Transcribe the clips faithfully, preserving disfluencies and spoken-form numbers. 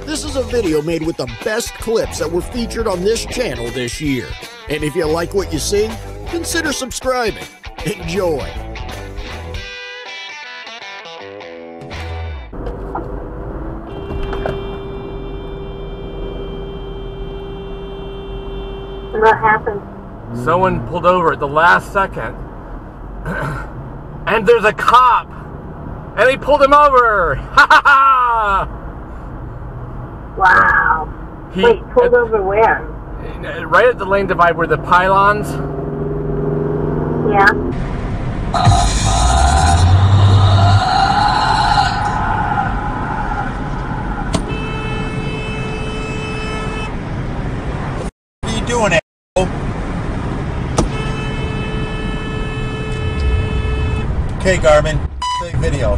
This is a video made with the best clips that were featured on this channel this year. And if you like what you see, consider subscribing. Enjoy. What happened? Someone pulled over at the last second. And there's a cop. And he pulled him over. Ha ha ha! Wow. He, Wait, pulled uh, over where? Right at the lane divide where the pylons. Yeah. What are you doing, a**hole? Okay, Garmin, take video.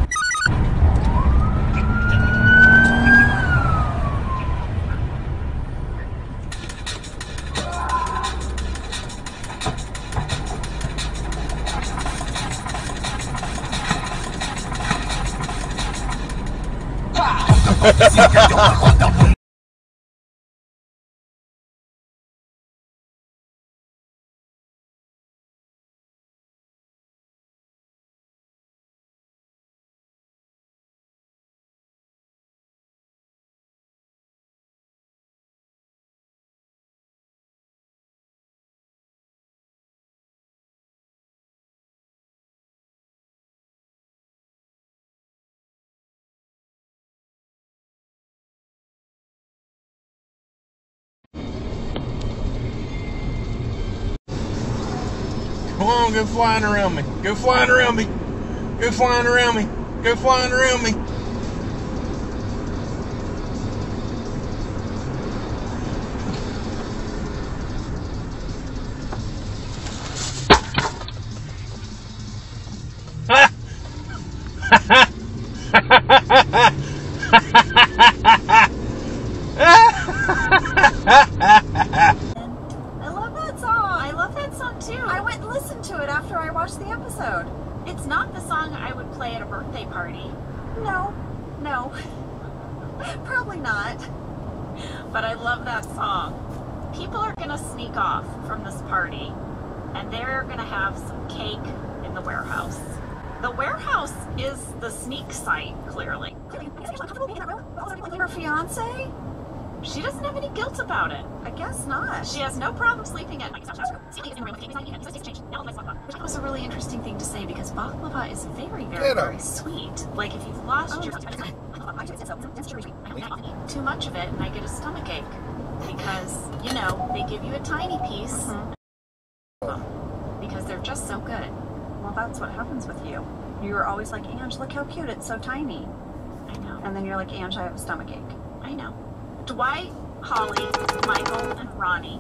Come on, go flying around me. Go flying around me. Go flying around me. Go flying around me. I love that song. I love that song too. I went and listened to it after I watched the episode. It's not the song I would play at a birthday party. No, no. Probably not. But I love that song. People are gonna sneak off from this party and they're gonna have some cake in the warehouse. The warehouse is the sneak site, clearly. Her fiance? She doesn't have any guilt about it. I guess not. She has no problem sleeping at night. That was a really interesting thing to say because baklava is very, very, very sweet. Like if you've lost your... I eat too much of it and I get a stomach ache. Because, you know, they give you a tiny piece. Mm-hmm. Because they're just so good. Well, that's what happens with you. You're always like, Ange, look how cute, it's so tiny. I know. And then you're like, Ange, I have a stomach ache. I know. Dwight, Holly, Michael, and Ronnie.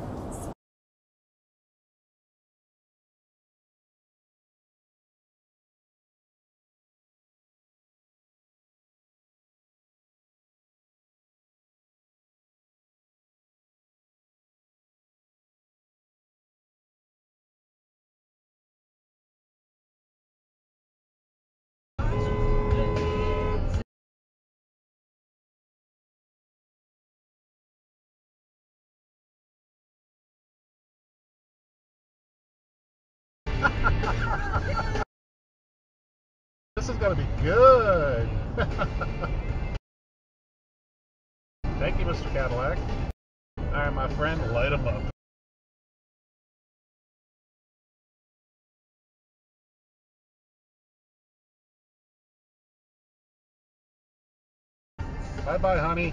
This is going to be good. Thank you, Mister Cadillac. All right, my friend, light him up. Bye-bye, honey.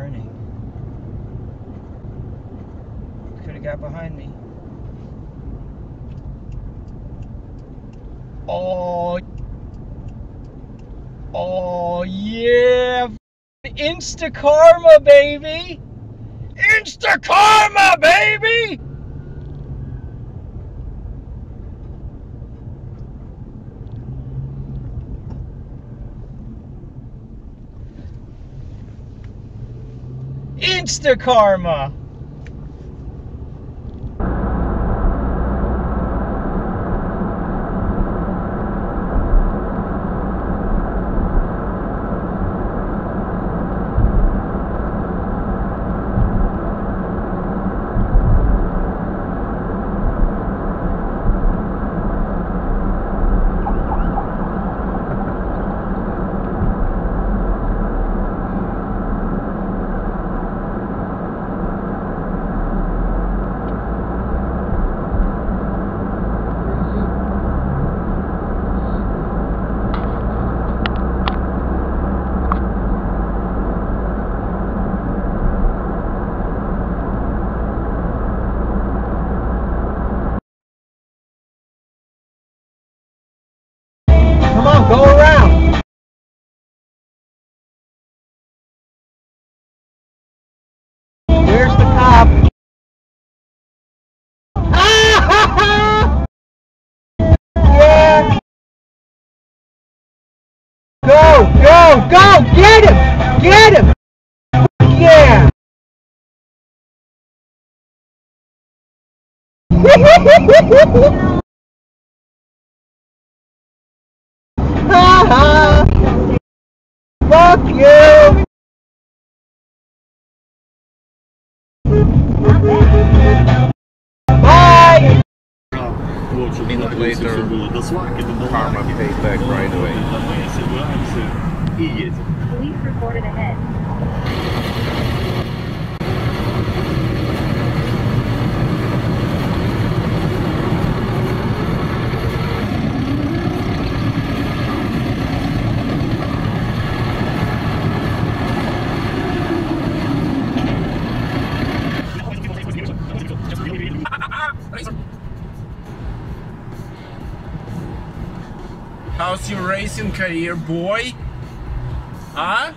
turning. Could have got behind me. Oh, oh yeah, Insta Karma, baby! Insta Karma, baby! Insta Karma! Come on, go around. Where's the cop? Ah! Yeah. Go, go, go! Get him! Get him! Yeah! Ha ha! Fuck you! Bye! Minute later, Karma paid back right away. Police reported ahead. How's your racing career, boy? Huh?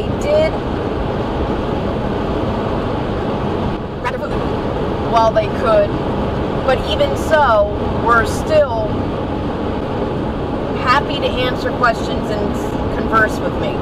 they did while they could, but even so, we're still happy to answer questions and converse with me.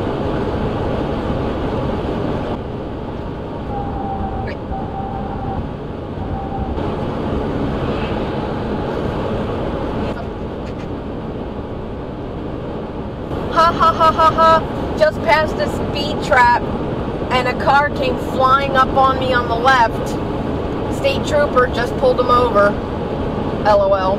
Ha ha ha ha ha, just passed a speed trap and a car came flying up on me on the left. State trooper just pulled him over. LOL.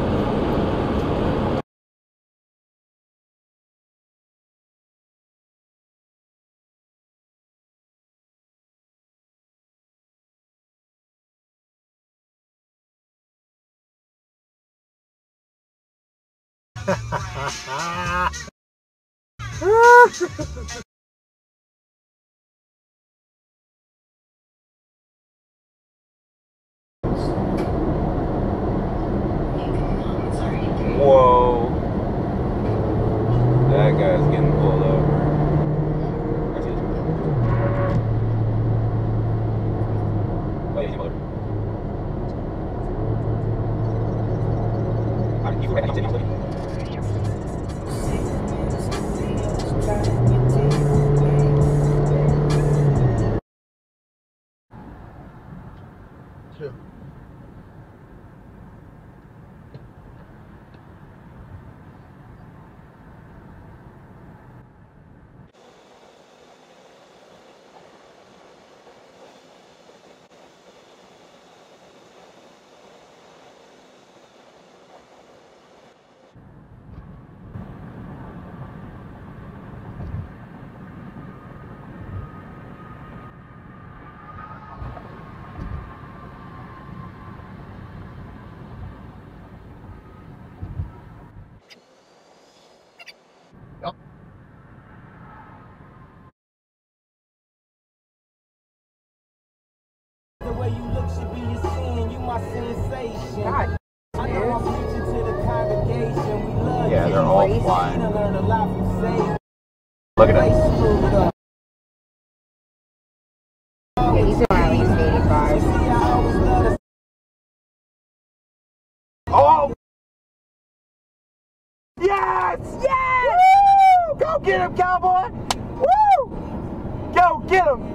Whoa. That guy's getting pulled over. Oh, yeah, he's pulled over. I mean, you were right, you Two. The way you look should be your sin, you my sensation. God. I know I'm preaching to the congregation. We love yeah, you. they're all flying. Learn a lot from Satan. Look at that. Yeah, he's at least eighty-five. Oh! Yes! Yes! Woo! Go get him, cowboy! Woo! Go get him!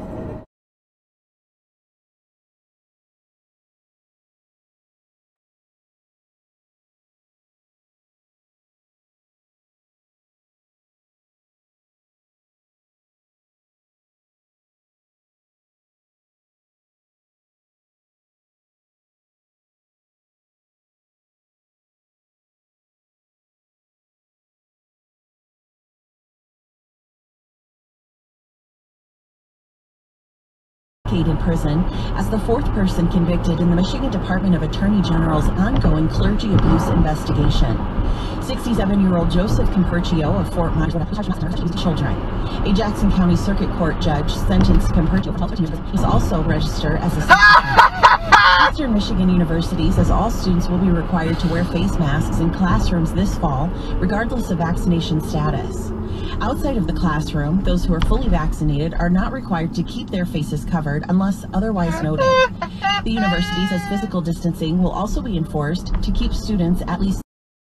In prison as the fourth person convicted in the Michigan Department of Attorney General's ongoing clergy abuse investigation. sixty-seven-year-old Joseph Compercio of Fort Myers children. A Jackson County Circuit Court judge sentenced Compercio for twelve years. He's also registered as a Eastern Michigan University says all students will be required to wear face masks in classrooms this fall, regardless of vaccination status. Outside of the classroom, those who are fully vaccinated are not required to keep their faces covered unless otherwise noted. The university says physical distancing will also be enforced to keep students at least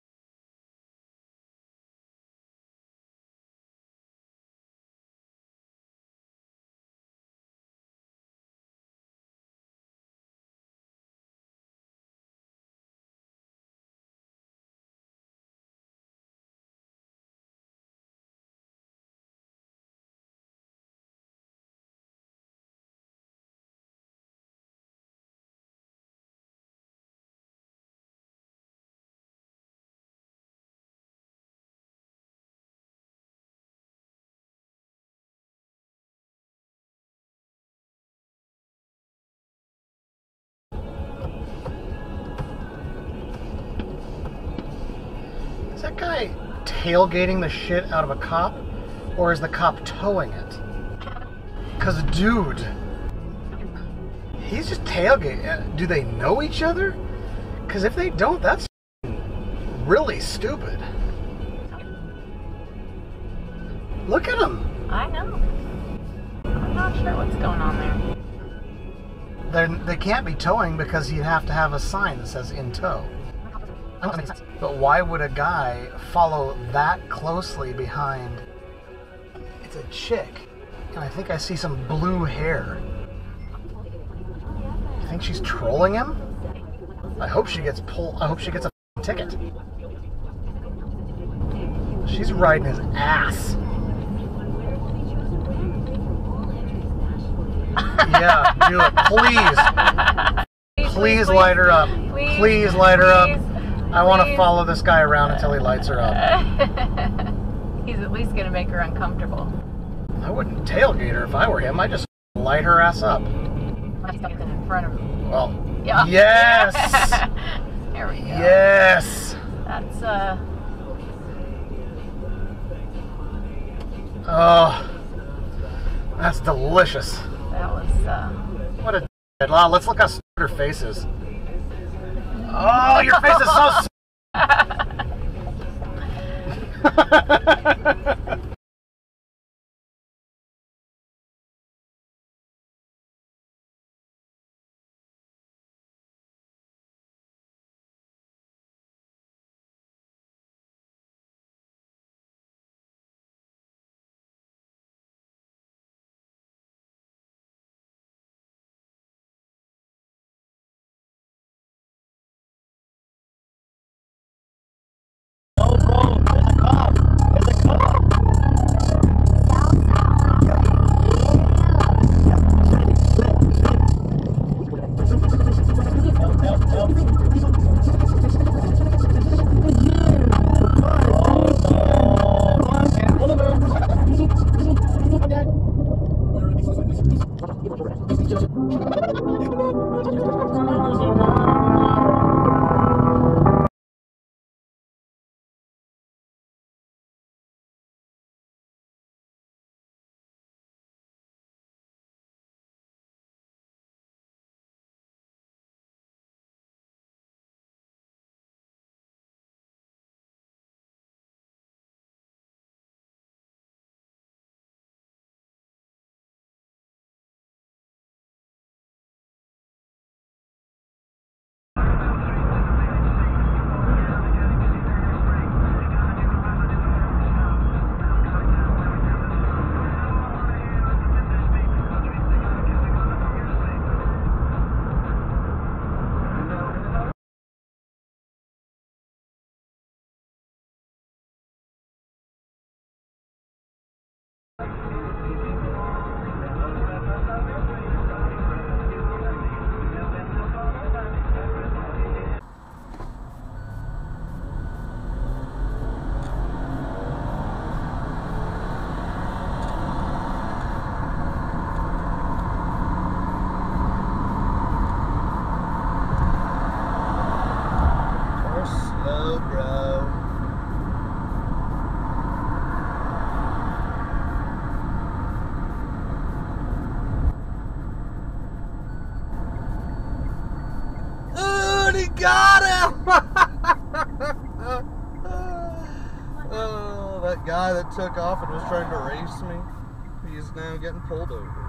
Is that guy tailgating the shit out of a cop, or is the cop towing it? Because, dude, he's just tailgating. Do they know each other? Because if they don't, that's really stupid. Look at him. I know. I'm not sure what's going on there. They're, they can't be towing because you'd have to have a sign that says in tow. That makes sense. But why would a guy follow that closely behind? It's a chick, and I think I see some blue hair. You think she's trolling him? I hope she gets pull. I hope she gets a ticket. She's riding his ass. Yeah, do it, please. Please, please light her up. Please, please light her up. I want to follow this guy around until he lights her up. He's at least going to make her uncomfortable. I wouldn't tailgate her if I were him. I'd just light her ass up. He's in front of him. Well, yeah. Yes! There we go. Yes! That's, uh... Oh, that's delicious. That was, uh... What a... Wow, let's look how stupid her face is. Oh, your face is so... Got him! Oh, that guy that took off and was trying to race me, he's now getting pulled over.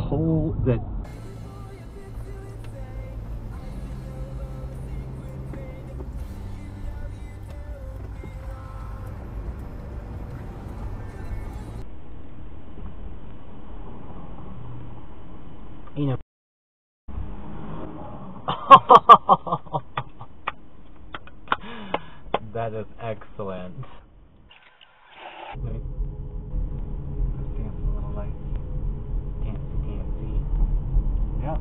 whole that you know. That is excellent. Wait. Let's dance a little light. Dance, dancey. Yeah.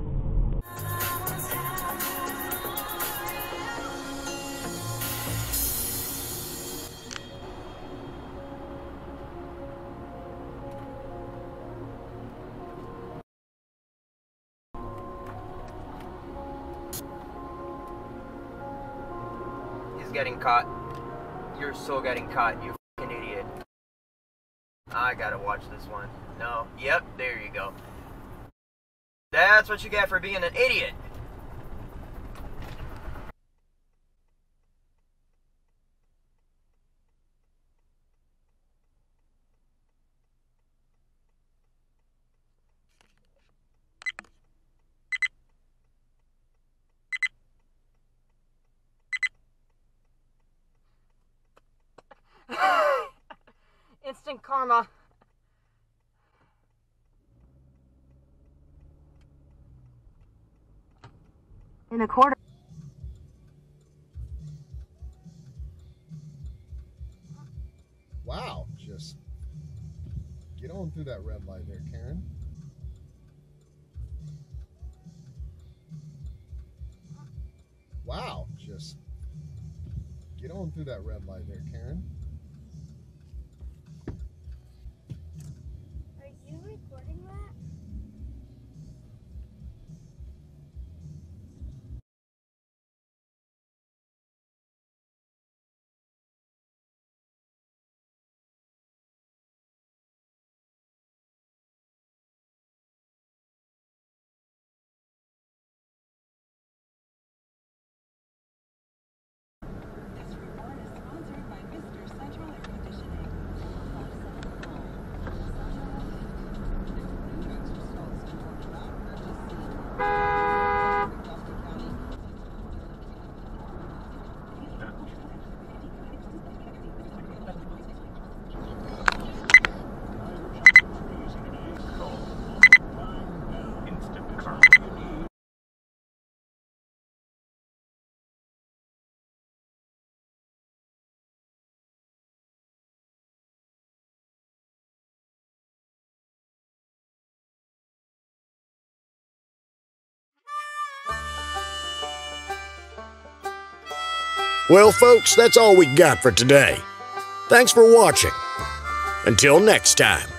Getting caught. You're so getting caught, you fucking idiot. I gotta watch this one. No. Yep, there you go. That's what you get for being an idiot. Instant karma. In a quarter. Wow, just get on through that red light there, Karen. Wow, just get on through that red light there, Karen. Are you recording that? Well, folks, that's all we got for today. Thanks for watching. Until next time.